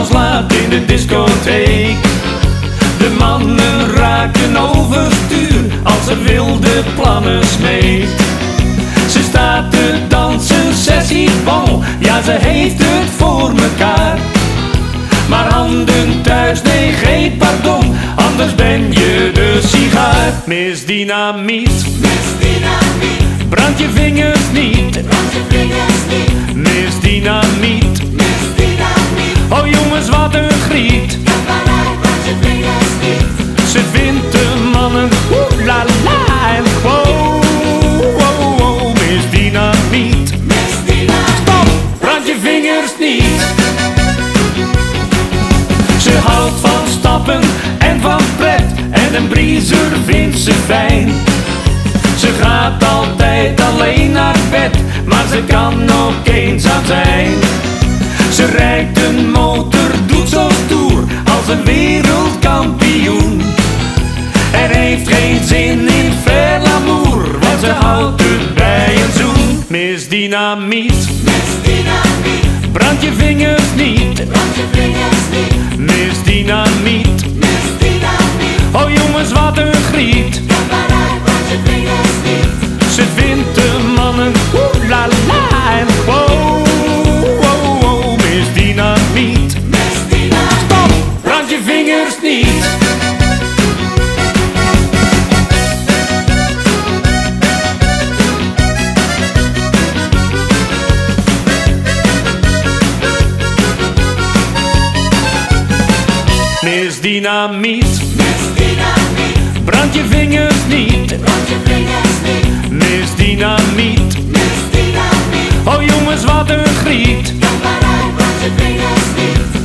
s'avonds laat in de discotheek. De mannen raken overstuur als ze wilde plannen smeet. Ze staat te dansen, sessie bon, ja ze heeft het voor mekaar. Maar handen thuis, nee geen pardon, anders ben je de sigaar. Miss Dynamiet, Miss Dynamiet, brand je vingers niet, brand je vingers niet. Miss Dynamiet, Miss Dynamiet, oh jongens wat een griet. kapperij, brand je vingers niet. Ze vindt de mannen, oeh la la en wow, wow, wow, Miss Dynamiet. Miss Dynamiet, Stop, brand je vingers niet. Ze houdt van stappen en van pret en een briezer vindt ze fijn. Ze gaat altijd alleen naar bed, maar ze kan ook eenzaam zijn. Ze rijdt een motor, doet zo stoer als een wereldkampioen. Er heeft geen zin in veel amour, want ze houdt het bij een zoen. Miss Dynamiet, Miss Dynamiet, brand je vingers niet, brand je vingers niet. Miss Dynamiet. Miss Dynamiet, Oh jongens wat een griet. kapperij, brand je vingers niet. Ze vindt de mannen, oeh la la en wow, wow, wow, Miss Dynamiet. Miss Dynamiet, Stop, brand je vingers niet. Miss Dynamiet, Miss Dynamiet, brand je vingers niet, brand je vingers niet. Miss Dynamiet. Miss Dynamiet, Oh jongens wat een griet. kapperij, brand je vingers niet.